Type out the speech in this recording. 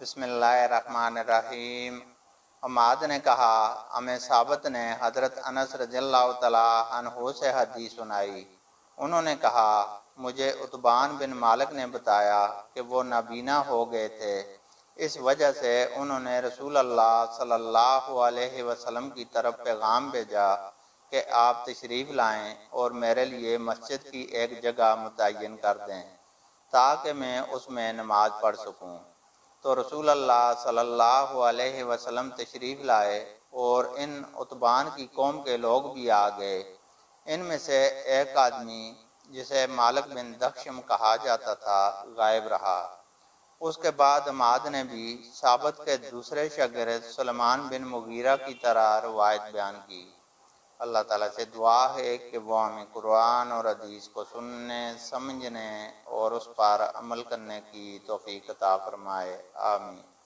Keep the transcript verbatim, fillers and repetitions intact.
بسم اللہ الرحمن الرحیم۔ حماد نے کہا ہمیں ثابت نے حضرت انس رضی اللہ تعالیٰ عنہ سے حدیث سنائی۔ انہوں نے کہا مجھے عتبان بن مالک نے بتایا کہ وہ نابینا ہو گئے تھے، اس وجہ سے انہوں نے رسول اللہ صلی اللہ علیہ وسلم کی طرف پیغام بھیجا کہ آپ تشریف لائیں اور میرے لیے مسجد کی ایک جگہ متعین کر دیں تاکہ میں اس میں نماز پڑھ سکوں۔ تو رسول اللہ صلی اللہ علیہ وسلم تشریف لائے اور ان عتبان کی قوم کے لوگ بھی آ گئے۔ ان میں سے ایک آدمی جسے مالک بن دخشم کہا جاتا تھا غائب رہا۔ اس کے بعد حماد نے بھی ثابت کے دوسرے شاگرد سلیمان بن مغیرہ کی طرح روایت بیان کی۔ اللہ تعالیٰ سے دعا ہے کہ وہ ہمیں قرآن اور حدیث کو سننے، سمجھنے اور اس پر عمل کرنے کی توفیق عطا فرمائے، آمین۔